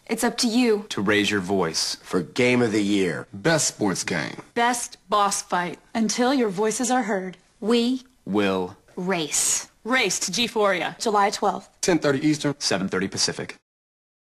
It's up to you. To raise your voice. For Game of the Year. Best sports game. Best boss fight. Until your voices are heard. We Will. race. Race to G-Phoria, July 12th. 10:30 Eastern. 7:30 Pacific.